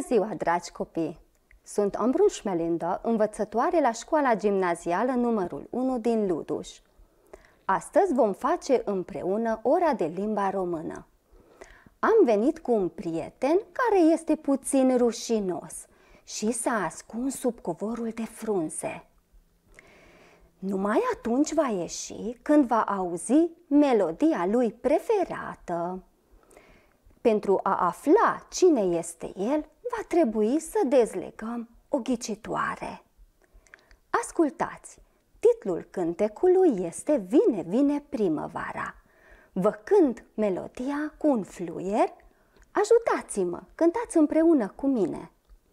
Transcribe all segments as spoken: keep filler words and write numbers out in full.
ziua, dragi copii! Sunt Ambruș Melinda, învățătoare la școala gimnazială numărul unu din Luduș. Astăzi vom face împreună ora de limba română. Am venit cu un prieten care este puțin rușinos și s-a ascuns sub covorul de frunze. Numai atunci va ieși când va auzi melodia lui preferată. Pentru a afla cine este el, va trebui să dezlegăm o ghicitoare. Ascultați! Titlul cântecului este Vine, vine primăvara. Vă cânt melodia cu un fluier. Ajutați-mă, cântați împreună cu mine.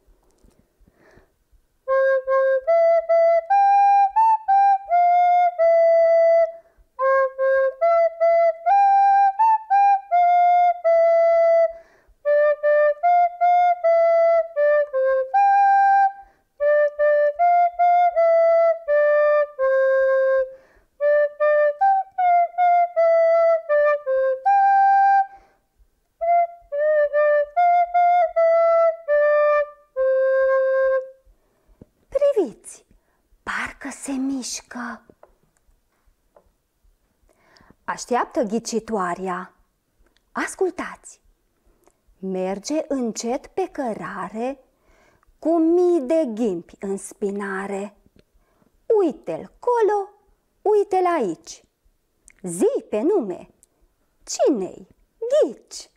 Parcă se mișcă. Așteaptă ghicitoarea. Ascultați! Merge încet pe cărare, cu mii de ghimpi în spinare. Uite-l colo, uite-l aici. Zi pe nume, cine-i? Ghici!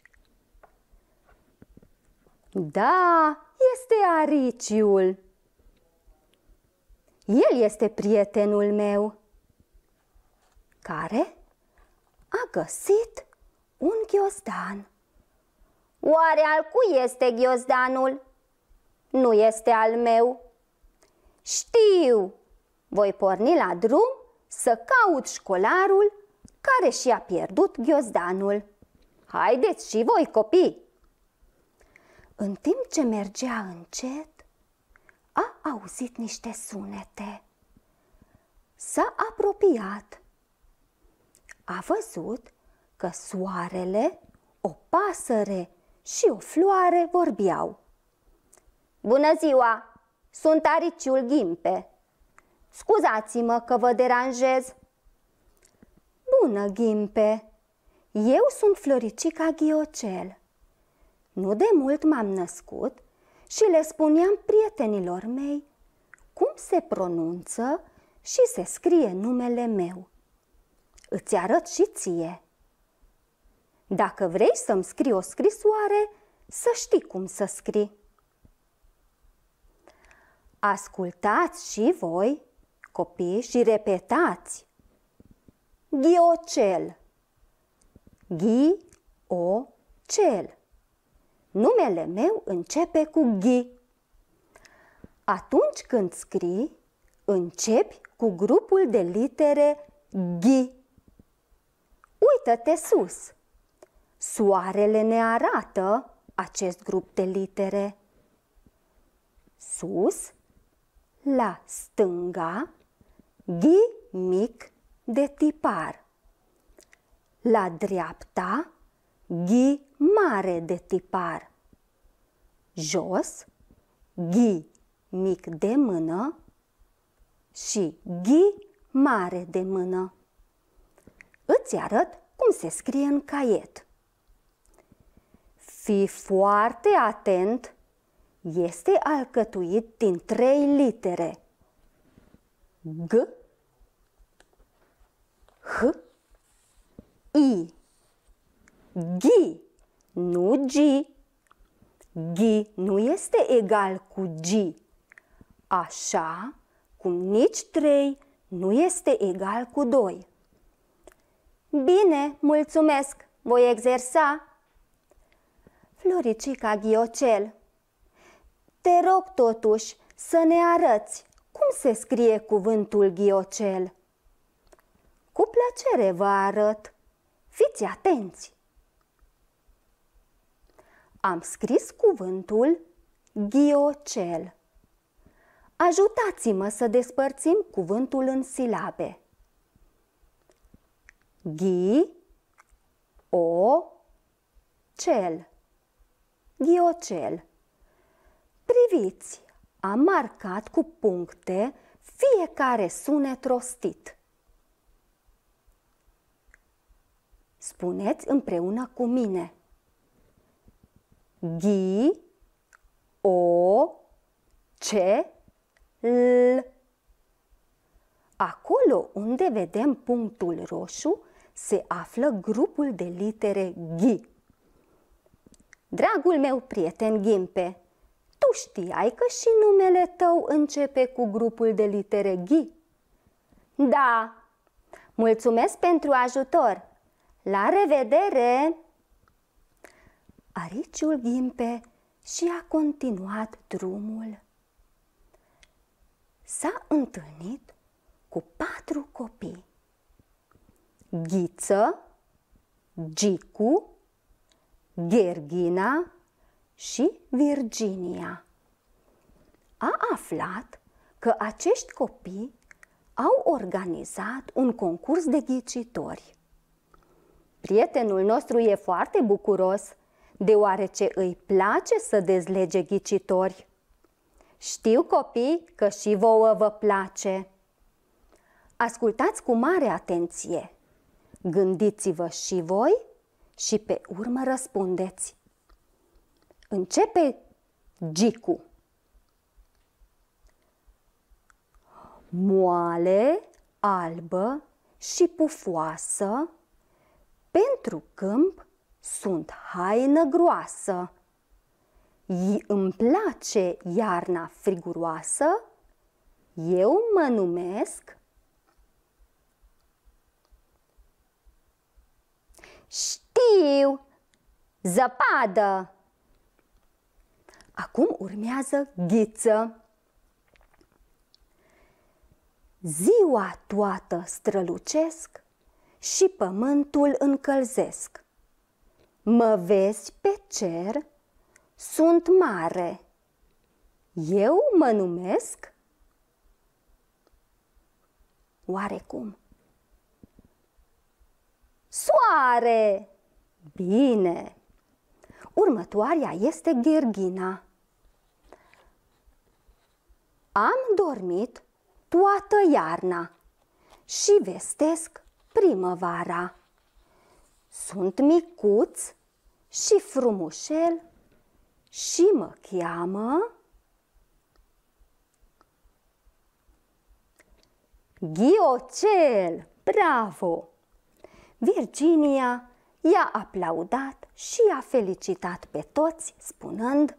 Da, este ariciul. El este prietenul meu, care a găsit un ghiozdan. Oare al cui este ghiozdanul? Nu este al meu. Știu, voi porni la drum să caut școlarul care și-a pierdut ghiozdanul. Haideți și voi, copii! În timp ce mergea încet, a auzit niște sunete. S-a apropiat. A văzut că soarele, o pasăre și o floare vorbeau. Bună ziua! Sunt ariciul Ghimpe. Scuzați-mă că vă deranjez. Bună, Ghimpe! Eu sunt Floricica Ghiocel. Nu de mult m-am născut și le spuneam prietenilor mei cum se pronunță și se scrie numele meu. Îți arăt și ție. Dacă vrei să-mi scrii o scrisoare, să știi cum să scrii. Ascultați și voi, copii, și repetați. Ghiocel. Ghi-o-cel. Numele meu începe cu ghi. Atunci când scrii, începi cu grupul de litere ghi. Uită-te sus. Soarele ne arată acest grup de litere. Sus, la stânga, ghi mic de tipar. La dreapta, ghi mare de tipar. Jos, ghi mic de mână și ghi mare de mână. Îți arăt cum se scrie în caiet. Fii foarte atent, este alcătuit din trei litere. G, H, I. Ghi, nu G. Ghi nu este egal cu G, așa cum nici trei nu este egal cu doi. Bine, mulțumesc, voi exersa. Floricica Ghiocel, te rog totuși să ne arăți cum se scrie cuvântul ghiocel. Cu plăcere vă arăt. Fiți atenți! Am scris cuvântul ghiocel. Ajutați-mă să despărțim cuvântul în silabe. Ghi, o, cel. Ghiocel. Priviți, am marcat cu puncte fiecare sunet rostit. Spuneți împreună cu mine. Ghi, o, ce, l. Acolo unde vedem punctul roșu se află grupul de litere Ghi. Dragul meu prieten Ghimpe, tu știai că și numele tău începe cu grupul de litere Ghi? Da, mulțumesc pentru ajutor! La revedere! Ariciul Ghimpe și-a continuat drumul. S-a întâlnit cu patru copii. Ghiță, Gicu, Gherghina și Virginia. A aflat că acești copii au organizat un concurs de ghicitori. Prietenul nostru e foarte bucuros, deoarece îi place să dezlege ghicitori. Știu, copii, că și vouă vă place. Ascultați cu mare atenție. Gândiți-vă și voi și pe urmă răspundeți. Începe Gicu. Moale, albă și pufoasă, pentru câmp sunt haină groasă. I îmi place iarna friguroasă, eu mă numesc... Știu! Zăpadă! Acum urmează Ghiță. Ziua toată strălucesc și pământul încălzesc. Mă vezi pe cer, sunt mare. Eu mă numesc... Oarecum? Soare! Bine! Următoarea este Gherghina. Am dormit toată iarna și vestesc primăvara. Sunt micuț și frumușel și mă cheamă... Ghiocel! Bravo! Virginia i-a aplaudat și i-a felicitat pe toți, spunând: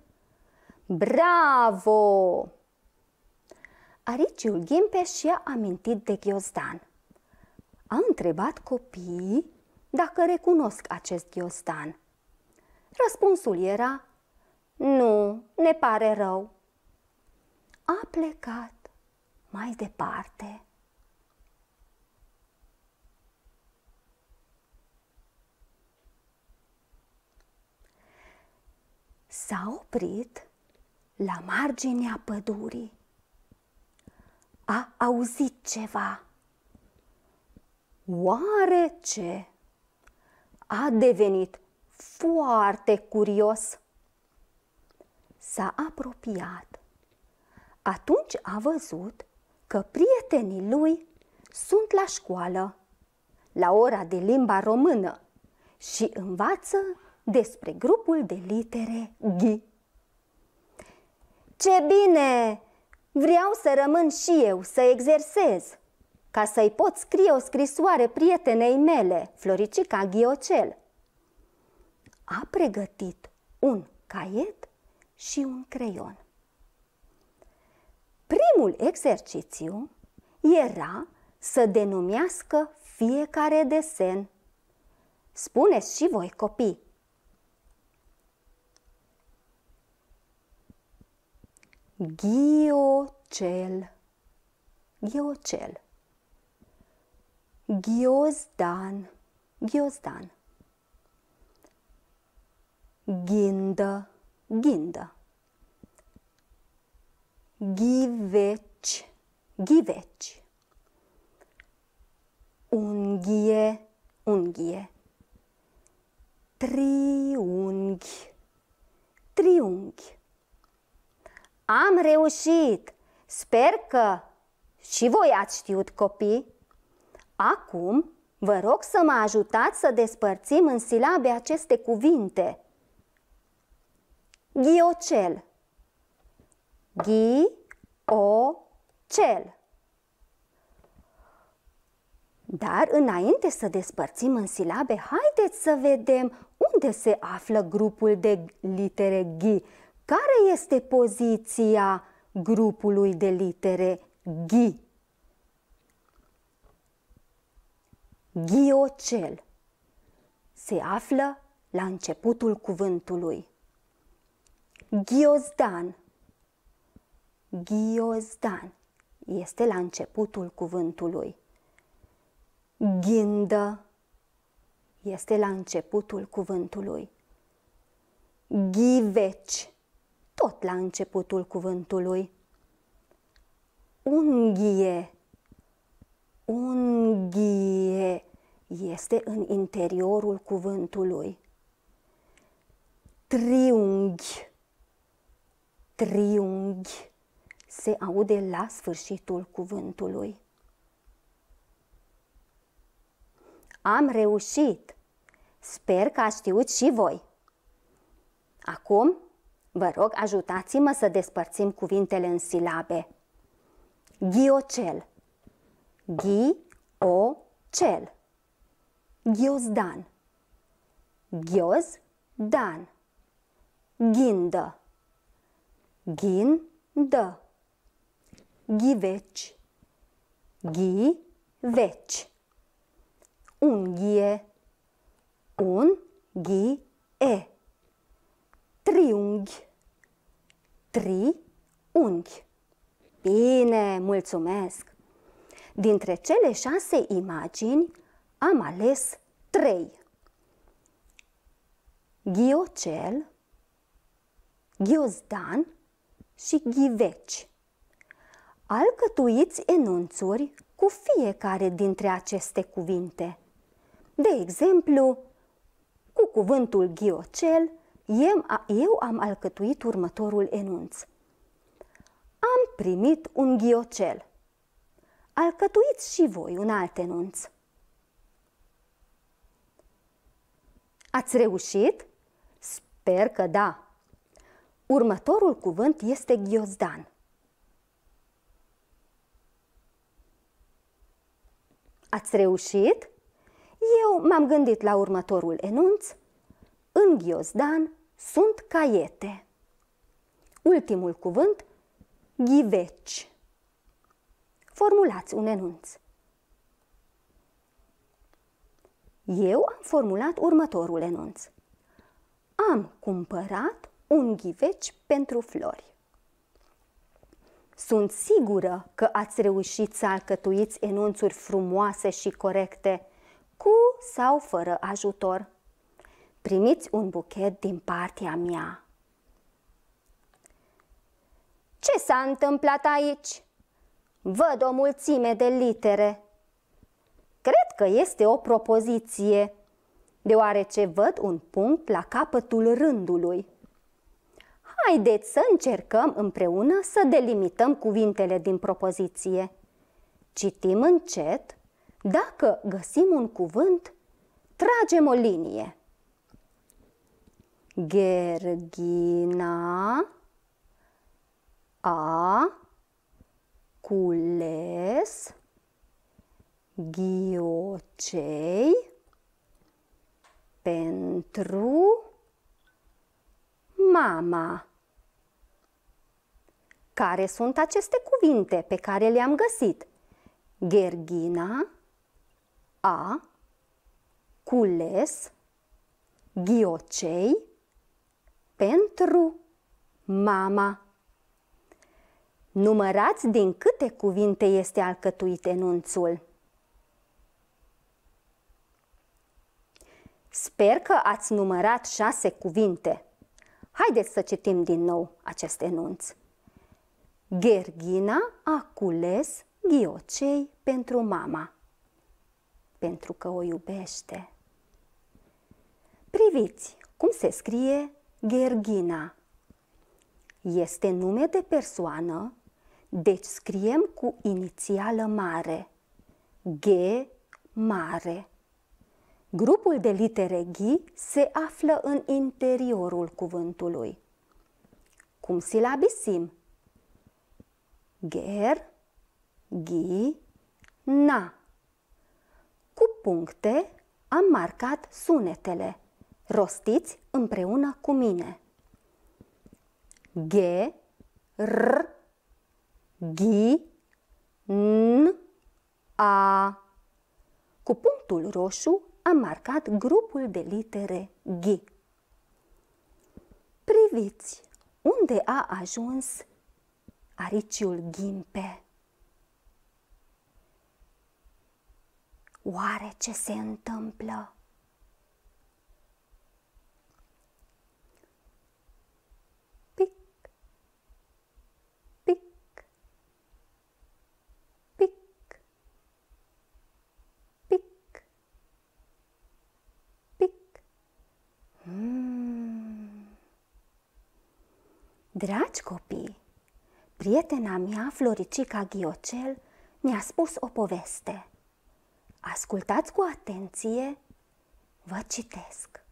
Bravo! Ariciul Ghimpe și-a amintit de ghiozdan. A întrebat copiii dacă recunosc acest ghiozdan. Răspunsul era: nu, ne pare rău. A plecat mai departe. S-a oprit la marginea pădurii. A auzit ceva. Oare ce? A devenit foarte curios. S-a apropiat. Atunci a văzut că prietenii lui sunt la școală, la ora de limba română, și învață despre grupul de litere Ghi. Ce bine! Vreau să rămân și eu să exersez, ca să-i pot scrie o scrisoare prietenei mele, Floricica Ghiocel. A pregătit un caiet și un creion. Primul exercițiu era să denumească fiecare desen. Spuneți și voi, copii. Ghiocel, ghiocel. Ghiozdan, ghiozdan. Ghindă, ghindă. Ghiveci, ghiveci. Unghie, unghie. Triunghi, triunghi. Am reușit! Sper că și voi ați știut, copii. Acum vă rog să mă ajutați să despărțim în silabe aceste cuvinte. Ghiocel. Ghi-o-cel. Dar înainte să despărțim în silabe, haideți să vedem unde se află grupul de litere ghi. Care este poziția grupului de litere ghi? Ghiocel se află la începutul cuvântului. Ghiozdan. Ghiozdan este la începutul cuvântului. Ghindă este la începutul cuvântului. Ghiveci, tot la începutul cuvântului. Unghie. Unghie este în interiorul cuvântului. Triunghi. Triunghi se aude la sfârșitul cuvântului. Am reușit! Sper că ați știut și voi. Acum, vă rog, ajutați-mă să despărțim cuvintele în silabe. Ghiocel. Ghi-o-cel. Ghiozdan. Ghiozdan. Ghindă. Ghindă. Ghiveci. Ghiveci. Unghie. Unghie. Triunghi. Triunghi. Bine, mulțumesc! Dintre cele șase imagini am ales trei. Ghiocel, ghiozdan și ghiveci. Alcătuiți enunțuri cu fiecare dintre aceste cuvinte. De exemplu, cu cuvântul ghiocel, eu am alcătuit următorul enunț. Am primit un ghiocel. Alcătuiți și voi un alt enunț. Ați reușit? Sper că da. Următorul cuvânt este ghiozdan. Ați reușit? Eu m-am gândit la următorul enunț. În ghiozdan sunt caiete. Ultimul cuvânt, ghiveci. Formulați un enunț. Eu am formulat următorul enunț. Am cumpărat un ghiveci pentru flori. Sunt sigură că ați reușit să alcătuiți enunțuri frumoase și corecte, cu sau fără ajutor. Primiți un buchet din partea mea. Ce s-a întâmplat aici? Văd o mulțime de litere. Cred că este o propoziție, deoarece văd un punct la capătul rândului. Haideți să încercăm împreună să delimităm cuvintele din propoziție. Citim încet. Dacă găsim un cuvânt, tragem o linie. Gherghina a cules ghiocei pentru mama. Care sunt aceste cuvinte pe care le-am găsit? Gherghina a cules ghiocei pentru mama. Numărați din câte cuvinte este alcătuit enunțul. Sper că ați numărat șase cuvinte. Haideți să citim din nou acest enunț. Gherghina a cules ghiocei pentru mama, pentru că o iubește. Priviți cum se scrie Gherghina. Este nume de persoană, deci scriem cu inițială mare. G mare. Grupul de litere G se află în interiorul cuvântului. Cum silabisim? Ger, ghi, na. Cu puncte am marcat sunetele. Rostiți împreună cu mine. G, R, ghi, n, a. Cu punctul roșu am marcat grupul de litere G. Priviți unde a ajuns ariciul ghimpe. Oare ce se întâmplă? Pic, pic, pic, pic, pic. Mm. Dragi copii, prietena mea, Floricica Ghiocel, mi-a spus o poveste. Ascultați cu atenție, vă citesc.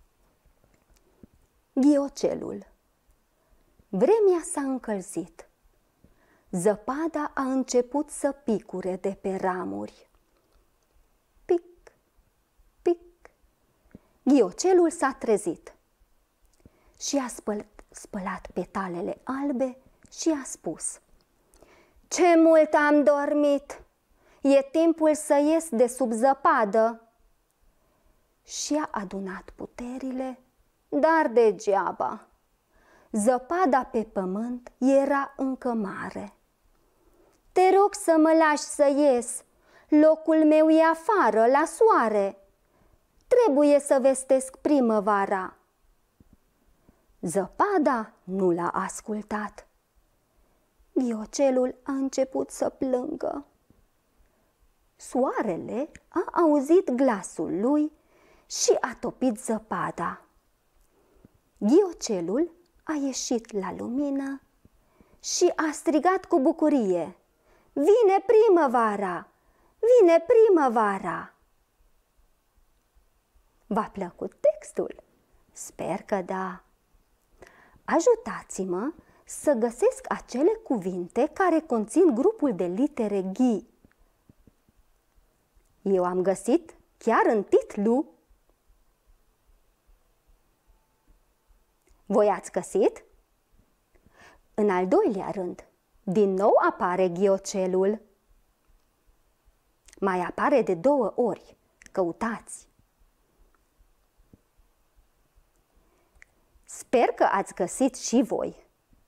Ghiocelul. Vremea s-a încălzit. Zăpada a început să picure de pe ramuri. Pic, pic. Ghiocelul s-a trezit și a spăl spălat petalele albe și a spus: Ce mult am dormit! E timpul să ies de sub zăpadă. Și a adunat puterile, dar degeaba. Zăpada pe pământ era încă mare. Te rog să mă lași să ies, locul meu e afară, la soare. Trebuie să vestesc primăvara. Zăpada nu l-a ascultat. Ghiocelul a început să plângă. Soarele a auzit glasul lui și a topit zăpada. Ghiocelul a ieșit la lumină și a strigat cu bucurie: Vine primăvara! Vine primăvara! V-a plăcut textul? Sper că da! Ajutați-mă să găsesc acele cuvinte care conțin grupul de litere G. Eu am găsit chiar în titlu. Voi ați găsit? În al doilea rând, din nou apare ghiocelul. Mai apare de două ori. Căutați! Sper că ați găsit și voi.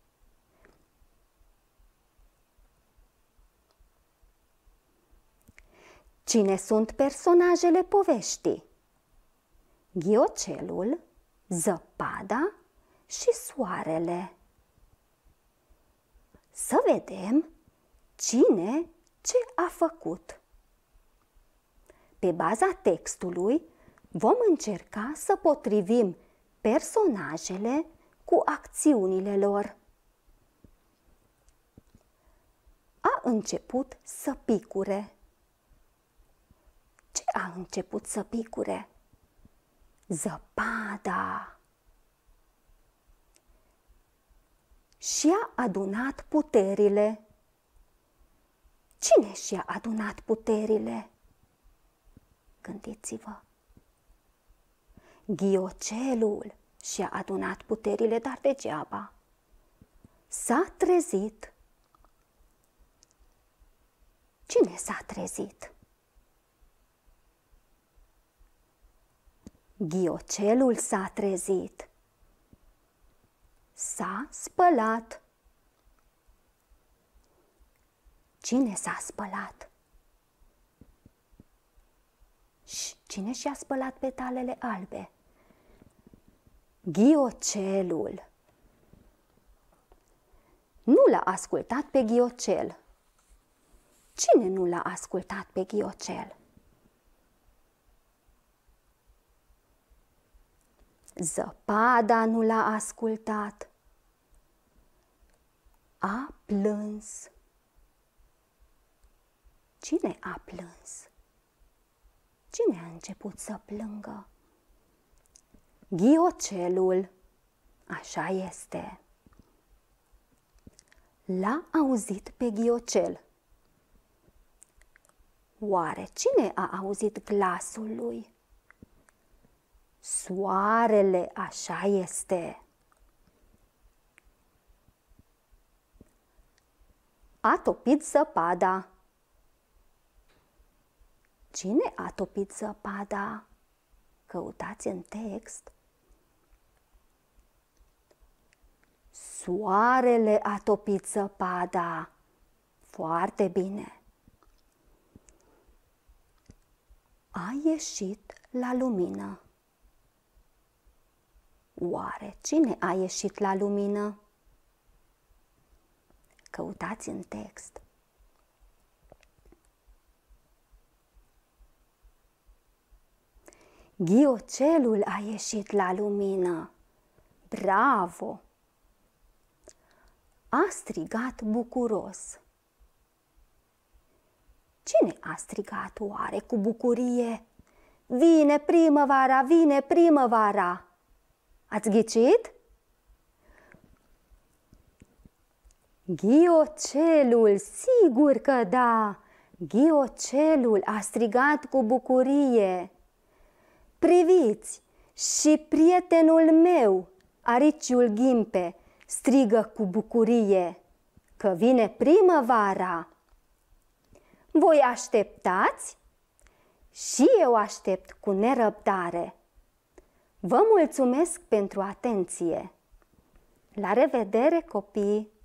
Cine sunt personajele poveștii? Ghiocelul, zăpada și soarele. Să vedem cine ce a făcut. Pe baza textului vom încerca să potrivim personajele cu acțiunile lor. A început să picure. Ce a început să picure? Zăpada. Și-a adunat puterile. Cine și-a adunat puterile? Gândiți-vă. Ghiocelul și-a adunat puterile, dar degeaba. S-a trezit. Cine s-a trezit? Ghiocelul s-a trezit. S-a spălat. Cine s-a spălat? Și cine și-a spălat petalele albe? Ghiocelul. Nu l-a ascultat pe Ghiocel. Cine nu l-a ascultat pe Ghiocel? Zăpada nu l-a ascultat. A plâns. Cine a plâns? Cine a început să plângă? Ghiocelul. Așa este. L-a auzit pe ghiocel. Oare cine a auzit glasul lui? Soarele, așa este. A topit zăpada. Cine a topit zăpada? Căutați în text. Soarele a topit zăpada. Foarte bine. A ieșit la lumină. Oare cine a ieșit la lumină? Căutați în text. Ghiocelul a ieșit la lumină. Bravo! A strigat bucuros. Cine a strigat oare cu bucurie? Vine primăvara, vine primăvara! Ați ghicit? Ghiocelul, sigur că da! Ghiocelul a strigat cu bucurie. Priviți, și prietenul meu, ariciul ghimpe, strigă cu bucurie că vine primăvara. Voi așteptați? Și eu aștept cu nerăbdare. Vă mulțumesc pentru atenție. La revedere, copii!